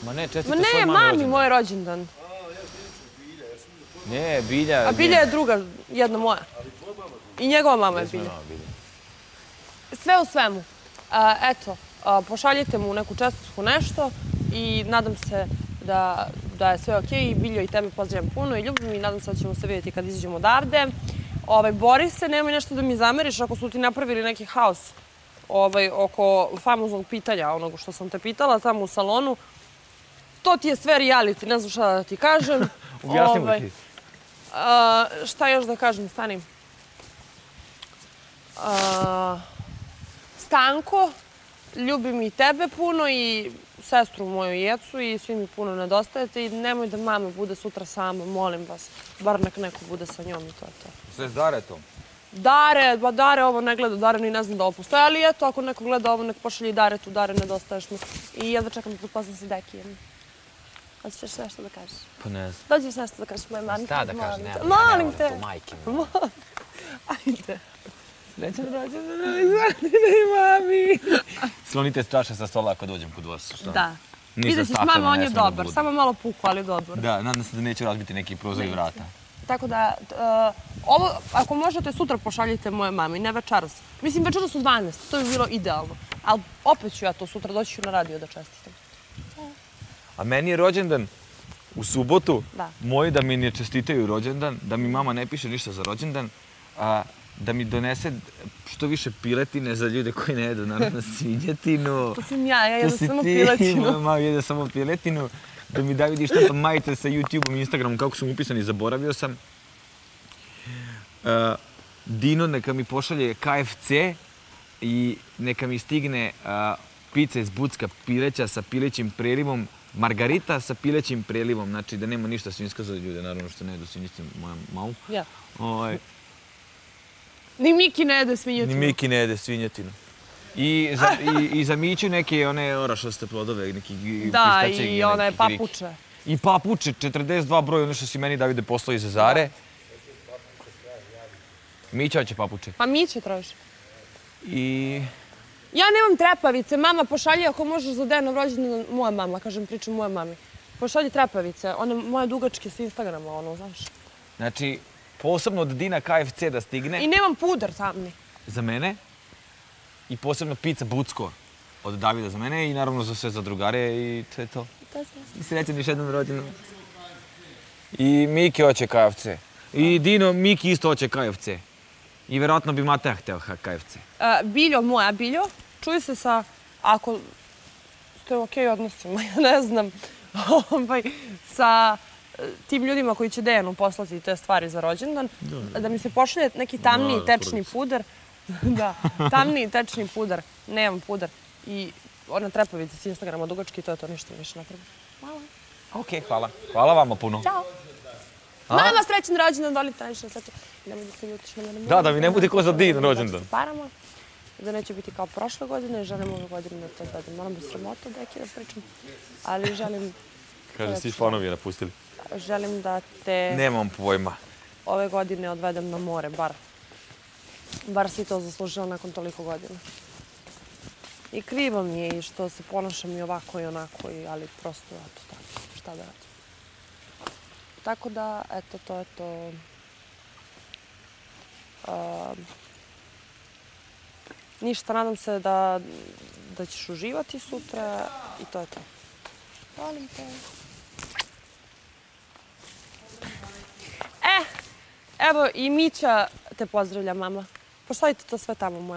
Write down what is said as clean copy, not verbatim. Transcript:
Ma ne, čestite Ma svoj ne, mami mami moj rođendan. Ne, Bilja... A Bilja je druga, jedna moja. I njegova mama je Bilja. Sve u svemu. Eto, pošaljite mu neku čestitku nešto i nadam se da je sve okej. Biljo, i tebe pozdravljam puno i ljubim i nadam se da ćemo se vidjeti kad izađemo odavde. Bori se, nemoj nešto da mi zameriš ako su ti napravili neki haos oko famoznog pitanja, onog što sam te pitala tamo u salonu. To ti je sve reality, ne znam šta da ti kažem. Objasnimo ti. Šta još da kažem, stani. Stanko, ljubim i tebe puno i sestru moju Jecu i svi mi puno nedostajete i nemoj da mama bude sutra sama, molim vas. Bar nek neko bude sa njom i to je to. Sve s Daretom? Dare ovo ne gleda, Dare ni ne znam da ovo postoje, ali eto, ako neko gleda ovo, nek pošalje i Daretu, Dare, nedostaješ mi. I jedva čekam da te upoznam sa Dekijem. Hoćeš sve što da kažeš? Pa ne znam. Dođi sve što da kažeš moje mami. Šta da kažem? Molim te. Majke. Ajde. Srećan rođendan, Zlatine i mami. Slonite čaše sa stola ako dođem kod vas. Da. Vidjet ćeš, mama, on je dobar. Samo malo puku, ali dobar. Da, nadam se da neću razbiti neki prozor i vrata. Tako da, ovo, ako možete, sutra pošaljite moje mami, ne večeras. Mislim, večeras u 12, to bi bilo idealno. Ali opet ću ja to sutra, doći ću na radio da čestitam. A meni je rođendan u subotu. Da. Moji da mi ne čestitaju rođendan, da mi mama ne piše ništa za rođendan, da mi donese što više piletine za ljude koji ne jedu, naravno svinjetinu. To sam ja jedem samo piletinu. Moja mama jede samo piletinu. Da mi Davidi štampa majice sa YouTube-om i Instagramom kako su mu upisani, zaboravio sam. Dino neka mi pošalje KFC i neka mi stigne pizza iz Bucka pileća sa pilećim prelivom, margarita sa pilećim prelivom, znači da nema ništa svinjska za ljude, naravno što ne jedu svinjštinu moja mamu. Ja. Ni Miki ne jede svinjetinu. Ni Miki ne jede svinjetinu. I za Miću neke one orašaste plodove, neki pistače. Da, i one papuče. I papuče, 42 broj, ono što si meni Davide poslao iz Zare. Mića hoće papuče. Pa Miće traži. I... Ja nemam trepavice, mama pošalji ako možeš za Dejanov rođendan, moja mama, kažem, pričam moje mami. Pošalji trepavice, one moje dugačke s Instagrama, ono, znaš. Znači, posebno od Dina KFC da stigne. I nemam puder tamni. Za mene. I posebno pizza Bucko od Davida za mene i naravno za sve za drugare i to je to. I srećan još jednom rođendan. I Miki hoće KFC. I Dino, Miki isto hoće KFC. I verovatno bi Mateja hteo KFC. Biljo, moja Biljo, čuj se sa, ako ste u okej odnosima, ja ne znam, sa tim ljudima koji će Dejanu poslati te stvari za rođendan, da mi se pošalje neki tamniji tečni puder. Da, tamniji tečni puder, nemam puder. I ona trepavica s Instagrama dugački, to je to, ništa više napravim. Hvala. Okej, hvala. Hvala vama puno. Ćao. Mama, srećan rođendan, dolite najviše sreće. Nemoj da se ljutiš na mene. Da mi ne bude ko za Din rođendan. Paramo, da neće biti kao prošle godine, želim ove godine da to odvedem. Moram da sramota Deki da pričam, ali želim... Kaže, svi fanovi napustili. Želim da te... Nemam pojma. Ove godine odvedem na more, bar. Bar si to zaslužila nakon toliko godina. I krivo mi je i što se ponašam i ovako i onako, ali prosto, eto tako, šta da radim. Tako da, eto, to je to. Ništa, nadam se da ćeš uživati sutra i to je to. Volim te. Evo i Mića te pozdravlja, mama. Pošaljite to sve tamo, moja